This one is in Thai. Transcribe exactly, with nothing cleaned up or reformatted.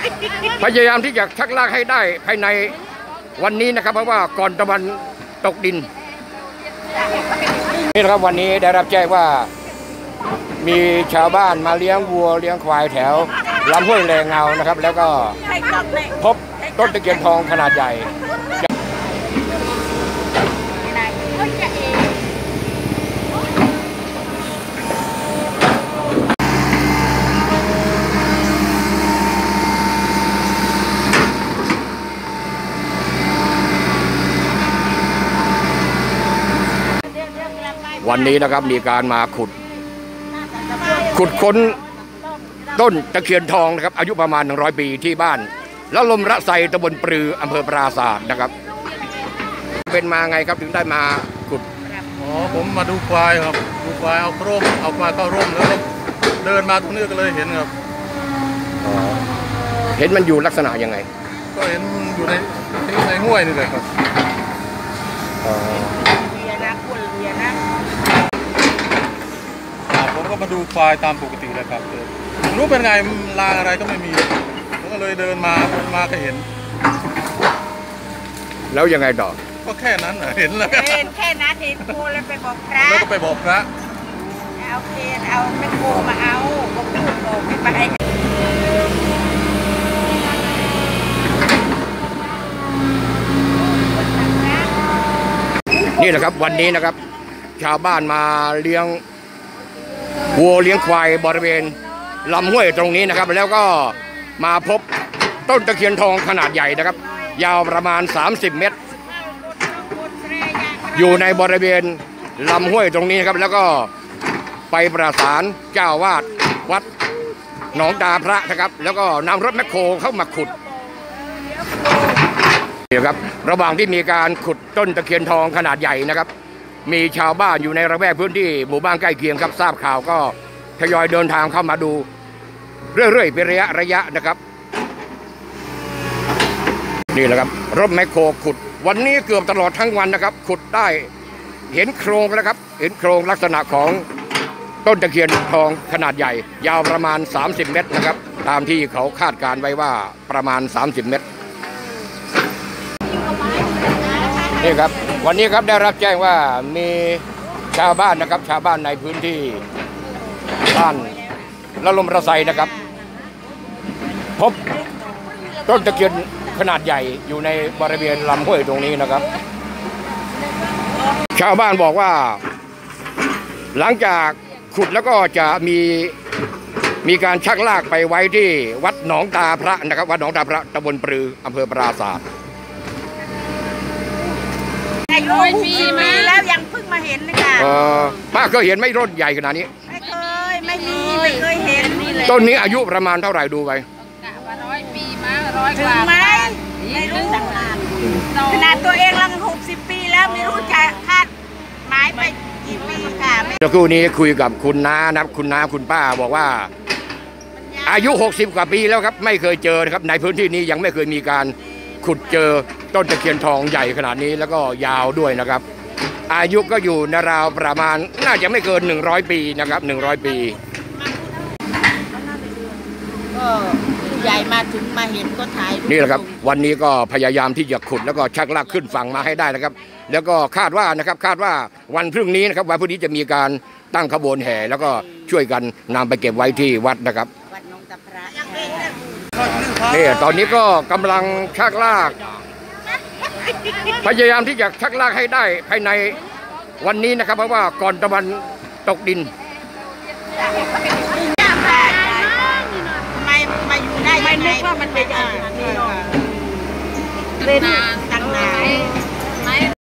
พยายามที่จะชักลากให้ได้ภายในวันนี้นะครับเพราะว่าก่อนตะวันตกดินนี่นะครับวันนี้ได้รับแจ้งว่ามีชาวบ้านมาเลี้ยงวัวเลี้ยงควายแถวลำห้วยแลเงานะครับแล้วก็พบต้นตะเคียนทองขนาดใหญ่วันนี้นะครับมีการมาขุดขุดค้นต้นตะเคียนทองนะครับอายุประมาณหนึ่งร้อยปีที่บ้านแล้วลมระไซตำบลปรืออำเภอปราสาทนะครับเป็นมาไงครับถึงได้มาขุดอ๋อผมมาดูควายครับดูควายเอาร่มเอาควายเข้าร่มแล้วเดินมาตรงนี้ก็เลยเห็นครับเห็นมันอยู่ลักษณะยังไงก็เห็นอยู่ในในห้วยนี่เลยครับผมก็มาดูควายตามปกติเลยครับรู้เป็นไงลางอะไรก็ไม่มีผมก็เลยเดินมามาก็เห็นแล้วยังไงต่อก็แค่นั้นเห็นเลยเห็นแค่นั้นเห็นโคแล้วไปบอกพระแล้วก็ไปบอกพระเอาเคนเอาไม่โคมาเอาบอกพูดบอกไม่ไปนี่แหละครับวันนี้นะครับชาวบ้านมาเลี้ยงวัวเลี้ยงควายบริเวณลำห้วยตรงนี้นะครับแล้วก็มาพบต้นตะเคียนทองขนาดใหญ่นะครับยาวประมาณสามสิบเมตรอยู่ในบริเวณลำห้วยตรงนี้ครับแล้วก็ไปประสานเจ้าวาดวัดหนองตาพระนะครับแล้วก็นำรถแมคโครเข้ามาขุดนี่ครับระหว่างที่มีการขุดต้นตะเคียนทองขนาดใหญ่นะครับมีชาวบ้านอยู่ในระแวกพื้นที่หมู่บ้านใกล้เคียงครับทราบข่าวก็ทยอยเดินทางเข้ามาดูเรื่อยๆเป็นระยะระยะนะครับนี่แหละครับรถแมคโครขุดวันนี้เกือบตลอดทั้งวันนะครับขุดได้เห็นโครงแล้วครับเห็นโครงลักษณะของต้นตะเคียนทองขนาดใหญ่ยาวประมาณสามสิบเมตรนะครับตามที่เขาคาดการไว้ว่าประมาณสามสิบเมตรนี่ครับวันนี้ครับได้รับแจ้งว่ามีชาวบ้านนะครับชาวบ้านในพื้นที่บ้านละลมระไซนะครับพบต้นตะเคียนขนาดใหญ่อยู่ในบริเวณลำห้วยตรงนี้นะครับชาวบ้านบอกว่าหลังจากขุดแล้วก็จะมีมีการชักลากไปไว้ที่วัดหนองตาพระนะครับวัดหนองตาพระตำบลปรืออำเภอปราสาทอายุปีมาแล้วยังเพิ่งมาเห็นนะคะเออป้าเคยเห็นไม่ต้นใหญ่ขนาดนี้ไม่เคยไม่มีไม่เคยเห็นต้นนี้อายุประมาณเท่าไหร่ดูไปร้อยปีมาร้อยกว่าไหมไม่รู้ขนาดตัวเองลังหกสิบปีแล้วไม่รู้จะคาดหมายไปกี่ปีค่ะเมื่อคู่นี้คุยกับคุณน้านะคุณน้าคุณป้าบอกว่าอายุหกสิบกว่าปีแล้วครับไม่เคยเจอนะครับในพื้นที่นี้ยังไม่เคยมีการขุดเจอต้นตะเคียนทองใหญ่ขนาดนี้แล้วก็ยาวด้วยนะครับอายุก็อยู่ในราวประมาณน่าจะไม่เกินหนึ่งร้อยปีนะครับหนึ่งร้อยปีก็ใหญ่มาถึงมาเห็นก็ถ่ายนี่แหละครับวันนี้ก็พยายามที่จะขุดแล้วก็ชักลากขึ้นฝั่งมาให้ได้นะครับแล้วก็คาดว่านะครับคาดว่าวันพรุ่งนี้นะครับวันพรุ่งนี้จะมีการตั้งขบวนแห่แล้วก็ช่วยกันนำไปเก็บไว้ที่วัดนะครับวัดหนองตาพระนี่ตอนนี้ก็กำลังชักลากพยายามที่จะชักลากให้ได้ภายในวันนี้นะครับเพราะว่าก่อนตะวันตกดินไม่มาอยู่ได้ไม่นึกว่ามันเป็นอย่างนี้เป็น